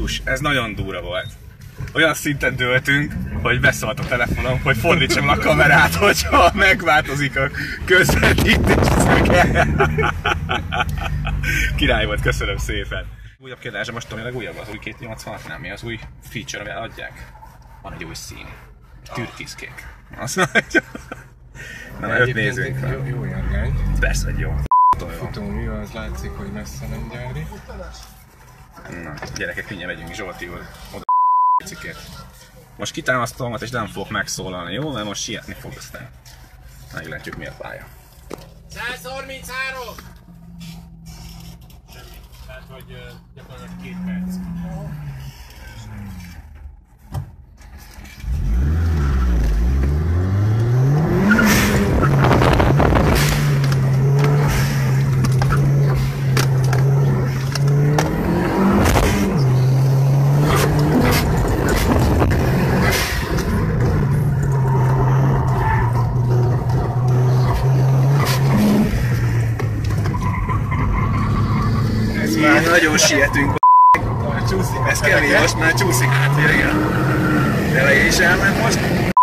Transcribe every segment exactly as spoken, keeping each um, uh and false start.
Basszus, ez nagyon durva volt. Olyan szinten dőltünk, hogy beszólt a telefonom, hogy fordítsam a kamerát, hogyha megváltozik a közvetítés. Király volt, köszönöm szépen. Újabb kérdés, most tényleg újabb az új kétszáznyolcvanhat, nem mi az új feature, amivel adják? Van egy új szín. Türkiszkék. Azt mondja. Na, na öt nézzünk fel. Jó, jó járgány. Persze, hogy jó. Futómű, az látszik, hogy messze nem gyári. Na, gyerekek, mindjárt megyünk Zsolti úr. Oda cikét. Most kitámasztom, és nem fogok megszólalni, jó? Mert most sietni fog, aztán meglátjuk, mi a pálya. száz harminchárom! Semmi. Tehát, hogy uh, gyakorlatilag két perc. Már nagyon sietünk, ez kemény, most már csúszik át, igen. Eleje is elment most.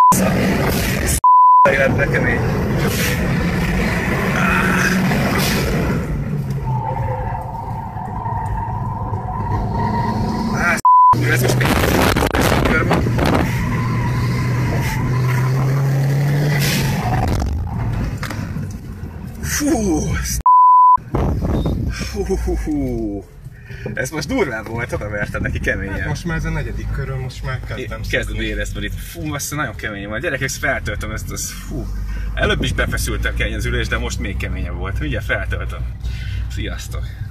Életre kemény. Á, ez most még kör van. Fú, Hú, ez most durván volt, oda verted neki keményen. Hát most már ez a negyedik körül, most már kezdem Kezdem érezni, itt. Fú, azt nagyon kemény volt. Gyerekek, feltöltöm ezt, az, fú. Előbb is befeszültem kemény az ülés, de most még keményebb volt. Ugye feltöltöm. Sziasztok!